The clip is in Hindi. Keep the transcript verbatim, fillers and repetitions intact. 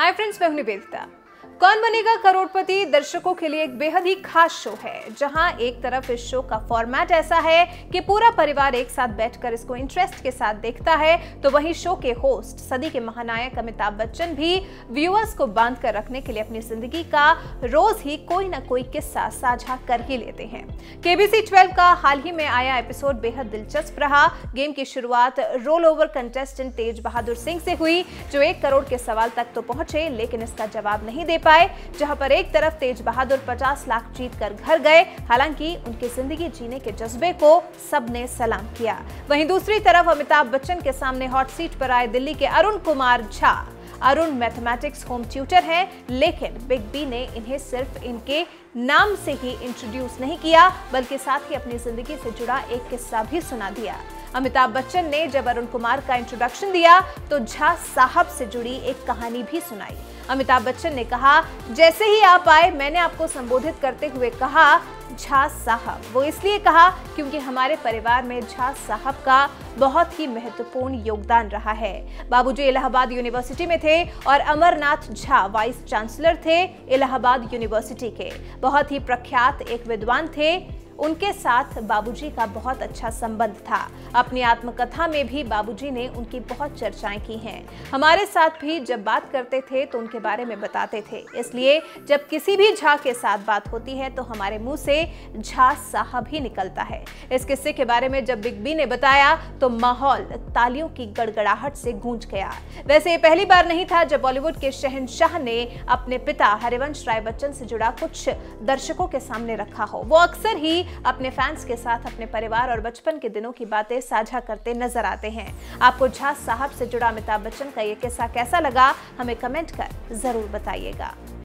हाय फ्रेंड्स, मैं हूं निवेदिता। कौन बनेगा करोड़पति दर्शकों के लिए एक बेहद ही खास शो है, जहां एक तरफ इस शो का फॉर्मेट ऐसा है कि पूरा परिवार एक साथ बैठकर इसको इंटरेस्ट के साथ देखता है, तो वहीं शो के होस्ट सदी के महानायक अमिताभ बच्चन भी व्यूअर्स को बांध कर रखने के लिए अपनी जिंदगी का रोज ही कोई ना कोई किस्सा साझा कर ही लेते हैं। केबीसी ट्वेल्व का हाल ही में आया एपिसोड बेहद दिलचस्प रहा। गेम की शुरुआत roll over contestant Tej Bahadur Singh से हुई, जो एक करोड़ के सवाल तक तो पहुंचे लेकिन इसका जवाब नहीं दे पाए। जहां पर एक तरफ तेज बहादुर पचास लाख जीत कर घर गए, हालांकि उनकी जिंदगी जीने के जज्बे को सबने सलाम किया। वहीं दूसरी तरफ अमिताभ बच्चन के सामने हॉट सीट पर आए दिल्ली के Arun Kumar Jha. Arun mathematics home tutor हैं, लेकिन बिग बी ने इन्हें सिर्फ इनके नाम से ही इंट्रोड्यूस नहीं किया, बल्कि साथ ही अपनी जिंदगी से जुड़ा एक किस्सा भी सुना दिया। अमिताभ बच्चन ने जब अरुण कुमार का इंट्रोडक्शन दिया तो झा साहब से जुड़ी एक कहानी भी सुनाई। अमिताभ बच्चन ने कहा, जैसे ही आप आए मैंने आपको संबोधित करते हुए कहा झा साहब। वो इसलिए कहा क्योंकि हमारे परिवार में झा साहब का बहुत ही महत्वपूर्ण योगदान रहा है। बाबूजी इलाहाबाद यूनिवर्सिटी में थे और अमरनाथ झा वाइस चांसलर थे इलाहाबाद यूनिवर्सिटी के। बहुत ही प्रख्यात एक विद्वान थे। उनके साथ बाबूजी का बहुत अच्छा संबंध था। अपनी आत्मकथा में भी बाबूजी ने उनकी बहुत चर्चाएं की हैं। हमारे साथ भी जब बात करते थे तो उनके बारे में बताते थे, इसलिए जब किसी भी झा के साथ बात होती है तो हमारे मुंह से झा साहब ही निकलता है। इस किस्से के बारे में जब बिग बी ने बताया तो माहौल तालियों की गड़गड़ाहट से गूंज गया। वैसे ये पहली बार नहीं था जब बॉलीवुड के शहंशाह ने अपने पिता हरिवंश राय बच्चन से जुड़ा कुछ दर्शकों के सामने रखा हो। वो अक्सर ही अपने फैंस के साथ अपने परिवार और बचपन के दिनों की बातें साझा करते नजर आते हैं। आपको झा साहब से जुड़ा अमिताभ बच्चन का ये किस्सा कैसा लगा, हमें कमेंट कर जरूर बताइएगा।